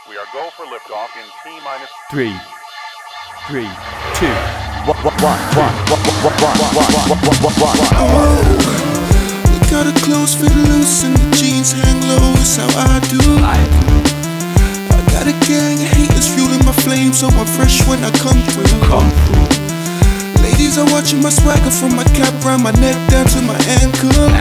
We are go for liftoff in T-minus 3, 3, 2, 1, 1, 1, 1, 1, 1, 1, 1, 1, 1. Oh, you got a clothes fit loose and the jeans hang low, it's how I do. I got a gang of haters fueling my flame, so I'm fresh when I come through. Ladies are watching my swagger from my cap round my neck down to my ankle.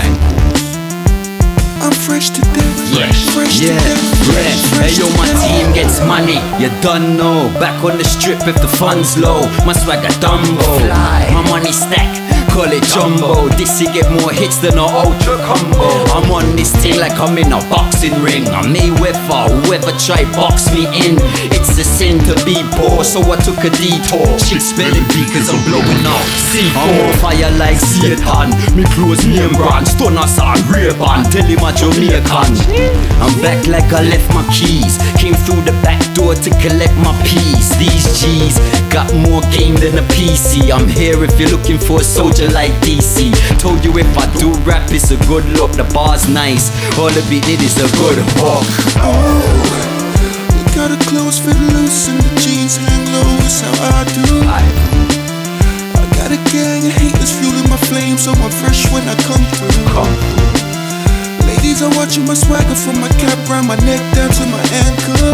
I'm fresh to death, fresh to death. Hey yo, my team gets money, you done know. Back on the strip if the funds low. My swagger Dumbo, my money stack, call it jumbo. This get more hits than a ultra combo. I'm on this thing like I'm in a boxing ring. I'm Mayweather, whoever try box me in, it's a sin to be poor, so I took a detour. Chicks spelling B cause I'm blowing up C4. I'm on fire like Satan. Me clothes name brand, Stoners are Ray-Ban. Tell him a Jamaican. I'm back like I left my keys. Came through the back door to collect my peas. These G's got more game than a PC. I'm here if you're looking for a soldier like DC. Told you if I do rap it's a good look. The bar's nice, all the beat did is a good hook. Oh, you got a clothes fit loose and the jeans hang low, it's how I do. I got a gang of haters fueling my flame, so I'm fresh when I come through. Ladies are watching my swagger from my cap round my neck down to my ankle.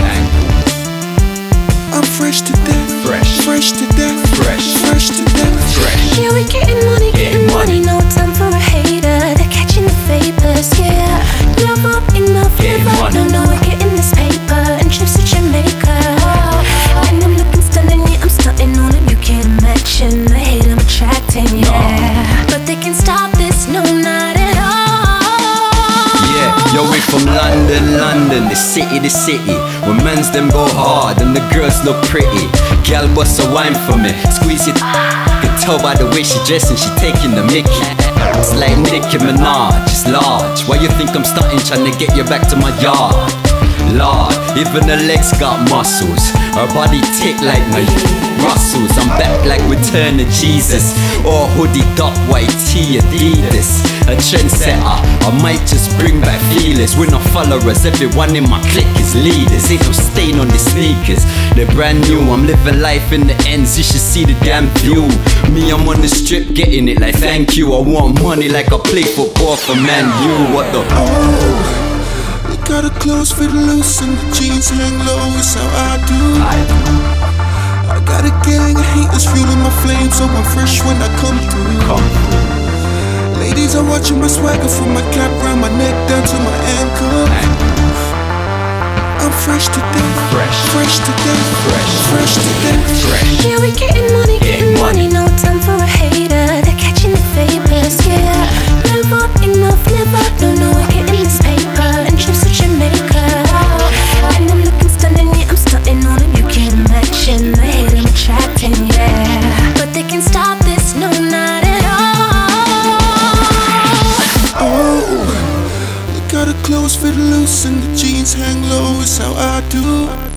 I'm fresh to death, fresh to death, fresh to death. Yeah, we getting money, no time for a hater. They're catching the vapors, yeah. Never enough, no, we're getting this paper and trips to Jamaica. And I'm looking stunning, yeah, I'm stunting all of you can't imagine. The hate I'm attracting, yeah. But they can stop this, no, not at all. Yo, we from London, the city. When mans them go hard and the girls look pretty. Gal bust a wine for me, squeeze it. Can tell by the way she dressing, she taking the mickey. It's like Nicki Minaj, it's large. Why you think I'm starting trying to get you back to my yard? Lord, even her legs got muscles. Her body tick like my Russells. I'm back like Return of Jesus, or hoodie dot white tee Adidas. A trendsetter, I might just bring back feelers. We're not followers, everyone in my clique is leaders. Ain't no stain on the sneakers, they're brand new. I'm living life in the ends, you should see the damn view. Me, I'm on the strip getting it like thank you. I want money like I play football for Man U. What the oh, you got a clothes fit loose and the jeans hang low, it's how I do. I got a gang of haters fueling my flame, so I'm fresh when I come through. Ladies are watching my swagger from my cap round my neck down to my ankle. I'm fresh to death, fresh to death, fresh to death. Yeah, we getting money, no time for a hater. They're catching the vapors, yeah. Never enough, no, we're getting this paper and trips to Jamaica. And I'm looking stunning, yeah, I'm stunting all of you can't imagine. The hate I'm attracting, yeah. But they can stop this, no, not at all. Oh, you got a clothes fit loose and the jeans hang low, it's how I do.